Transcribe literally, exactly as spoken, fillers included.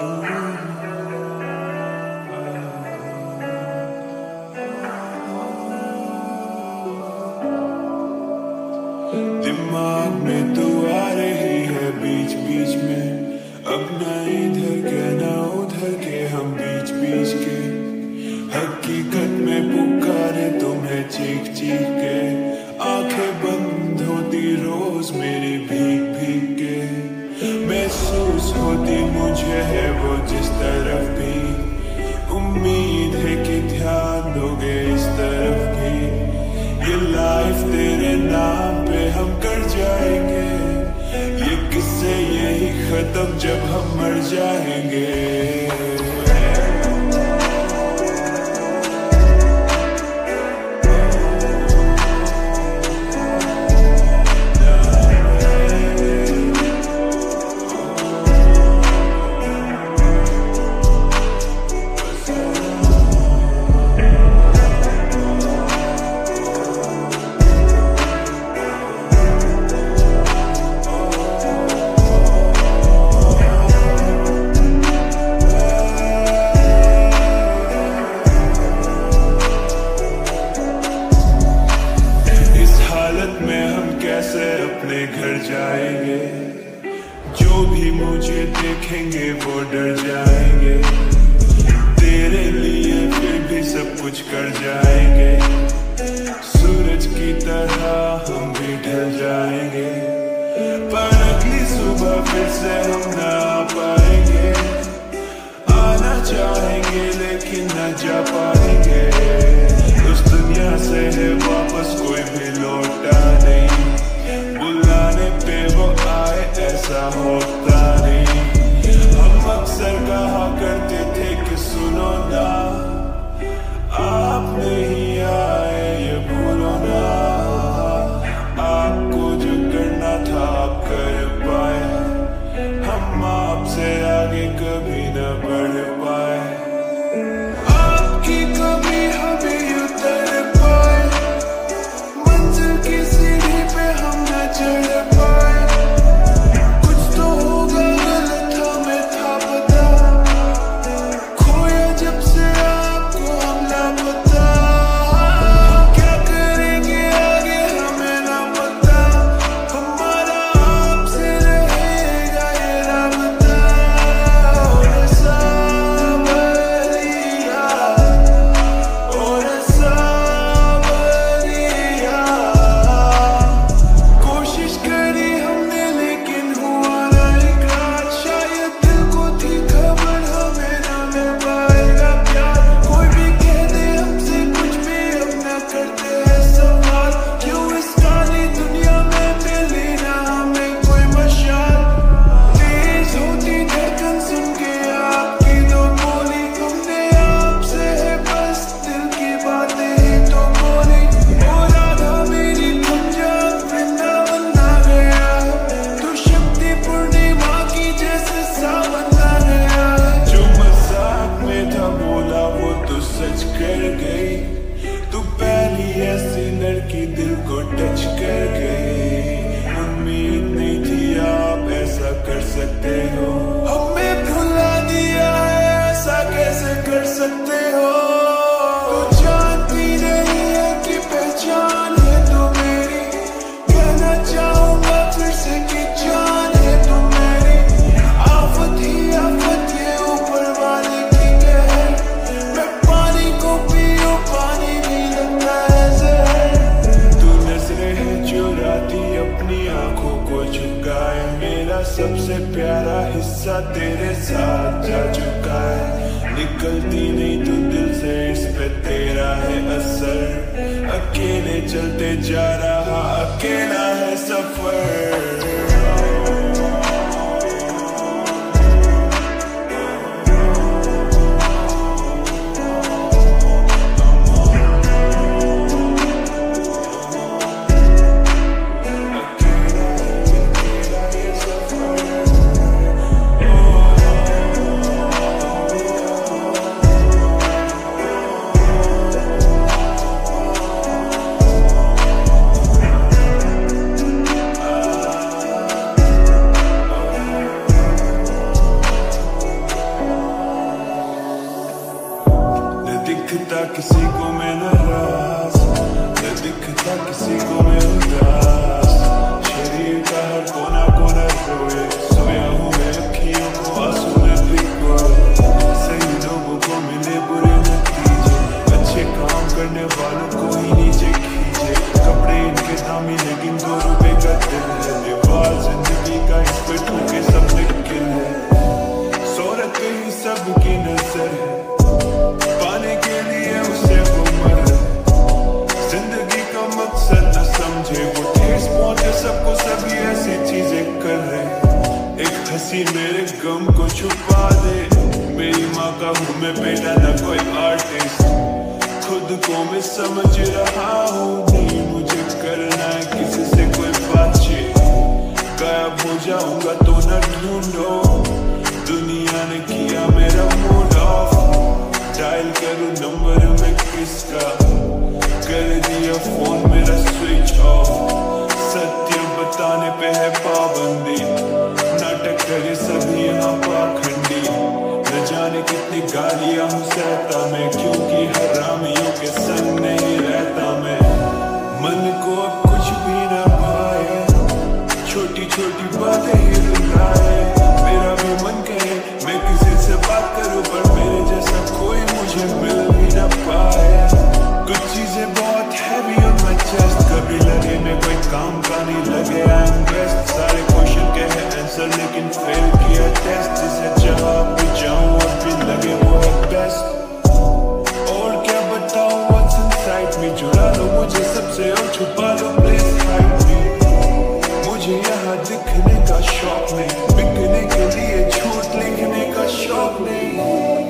दिमाग में तू आ रही है बीच बीच में, अब ना इधर के ना उधर के हम बीच बीच के, हकीकत में पुकारे तुम्हें चीख चीख के, आंखें बंद होती रोज मेरी भीग भीग के, महसूस होती मुझे है वो जिस तरफ भी, उम्मीद है कि ध्यान दोगे इस तरफ भी, ये लाइफ तेरे नाम पे हम कर जाएंगे, ये किस्से यही खत्म जब हम मर जाएंगे। अपने घर जाएंगे, जो भी मुझे देखेंगे वो डर जाएंगे, तेरे लिए फिर भी सब कुछ कर जाएंगे, सूरज की तरह हम भी ढल जाएंगे, पर अगली सुबह फिर से हम ना आ पाएंगे, आना चाहेंगे लेकिन न जा पाएंगे, उस दुनिया से है वापस कोई भी लौटा नहीं, बुलाने पे वो आए ऐसा होता नहीं, हम अक्सर कहा करते थे कि सुनो ना, आप नहीं आए ये भूलो ना, आपको जो करना था आप कर पाए, हम आपसे आगे कभी न बढ़ पाए, आपकी कमी हमें उतर पाए, मंजिल की सीढ़ी पे हम न चढ़ पाए, कुछ तो होगा गलत हमें था पता, खोया जब से आपको हम लापता, क्या करेंगे आगे हमें ना पता, हमारा आपसे रहेगा ये राबता, और सावरिया, और सावरिया, कोशिश करी हमने लेकिन हुआ ना इकरार, शायद दिल को थी खबर हमें ना मिल पाएगा प्यार, कोई भी कह दे हमसे कुछ भी अब ना करते हैं सवाल, क्यों इस काली दुनिया में मिली ना हमें कोई मशाल, तेज होती धड़कन सुन के आपकी दो बोली, हमने आपसे है बस दिल की बातें ही तो बोली, ओ राधा मेरी तुम जब वृंदावन आ गया, तू शक्ति पूर्णिमा की जैसे सावन आ गया, जो मजाक में था बोला वो तो सच कर गई, तू पहली ऐसी लड़की दिल को टच कर गई, उम्मीद नहीं थी आप ऐसा कर सकते हो, हमें भुला दिया है ऐसा कैसे कर सकते हो, तू जानती नहीं है कि पहचान है तो मेरी, कहना चाहूंगा फिर से कि जान है तो मेरी, आफत ही आफत ये ऊपर वाले की कहर, मैं पानी को पीऊं पानी भी लगता है जहर, तू नजरें है चुराती अपनी आंखों को झुकाए, मेरा सबसे प्यारा हिस्सा तेरे साथ जा चुका है, निकलती नहीं तू दिल से इस पे तेरा है असर, अकेले चलते जा रहा अकेला है सफर। हंसी मेरे गम को छुपा दे। मेरी माँ का हूँ मैं बेटा, ना कोई आर्टिस्ट। खुद को मैं समझ रहा हूँ, नहीं मुझे करना है किसी से कोई बातचीत। गायब हो जाऊंगा तो न ढूंढो, दुनिया ने किया मेरा मूड ऑफ। डायल करूँ नंबर में किसका, कर दिया फोन मेरा स्विच ऑफ। सत्य बताने पे है पाबंदी, नाटक करे सभी यहाँ पाखंडी। न जाने कितनी गालियां हूँ सहता मैं, क्योंकि हरामियों के संग नहीं रहता मैं। मन को अब कुछ भी न भाए, छोटी छोटी बातें ही रुलाए। मेरा भी मन करे मैं किसी से बात करूं, पर मेरे जैसा कोई मुझे मिल भी न पाए। कुछ चीजें बहुत हैवी ऑन माय चेस्ट, कभी लगे मैं कोई काम का नहीं लगे। आई एम बेस्ट, सारे क्वेश्चन के है आंसर, लेकिन फेल किया टेस्ट। जिसे जहाँ भी जाऊँ और भी लगे वो है बेस्ट। और क्या बताऊँ व्हाट्स इनसाइड मी, जुड़ा लो मुझे सबसे और छुपा लो प्लीज हाइड मी। मुझे यहाँ दिखने का शौक नहीं, बिकने के लिए झूठ लिखने का शौक नहीं।